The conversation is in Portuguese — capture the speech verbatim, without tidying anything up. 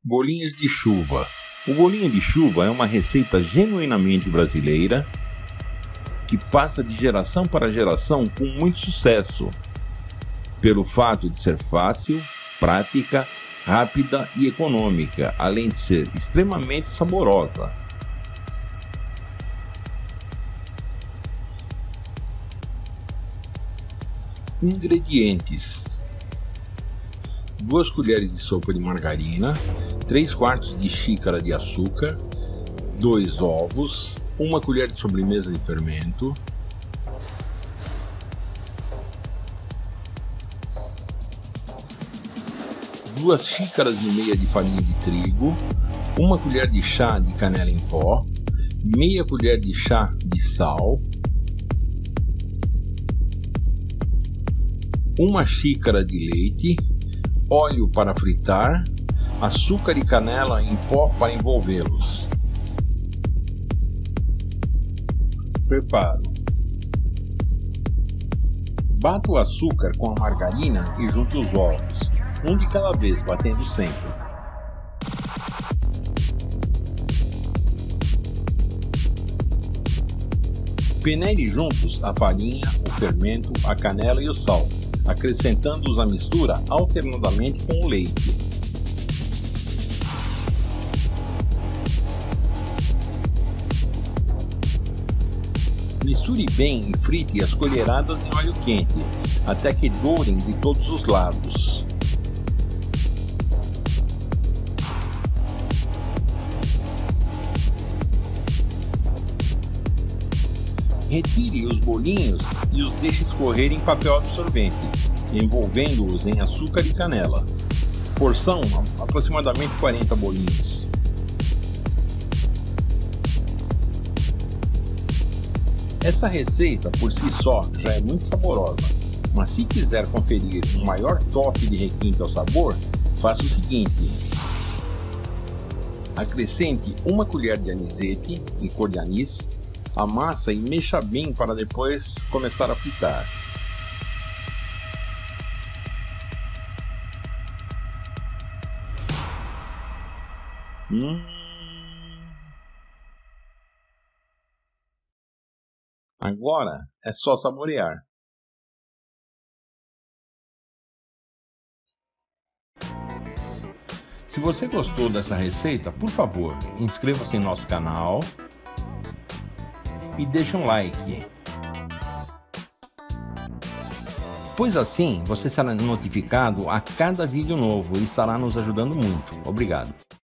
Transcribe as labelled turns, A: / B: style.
A: Bolinhos de chuva. O bolinho de chuva é uma receita genuinamente brasileira que passa de geração para geração com muito sucesso, pelo fato de ser fácil, prática, rápida e econômica, além de ser extremamente saborosa. Ingredientes: duas colheres de sopa de margarina, três quartos de xícara de açúcar, dois ovos, uma colher de sobremesa de fermento, duas xícaras e meia de farinha de trigo, uma colher de chá de canela em pó, meia colher de chá de sal, uma xícara de leite, óleo para fritar, açúcar e canela em pó para envolvê-los. Preparo: bata o açúcar com a margarina e junte os ovos, um de cada vez, batendo sempre. Peneire juntos a farinha, o fermento, a canela e o sal, acrescentando-os à mistura alternadamente com o leite. Misture bem e frite as colheradas em óleo quente, até que dourem de todos os lados. Retire os bolinhos e os deixe escorrer em papel absorvente, envolvendo-os em açúcar e canela. Porção: aproximadamente quarenta bolinhos. Essa receita por si só já é muito saborosa, mas se quiser conferir um maior toque de requinte ao sabor, faça o seguinte: acrescente uma colher de anisete, licor de anis, amassa e mexa bem para depois começar a fritar. Hum. Agora é só saborear. Se você gostou dessa receita, por favor, inscreva-se em nosso canal e deixe um like, pois assim você será notificado a cada vídeo novo e estará nos ajudando muito. Obrigado.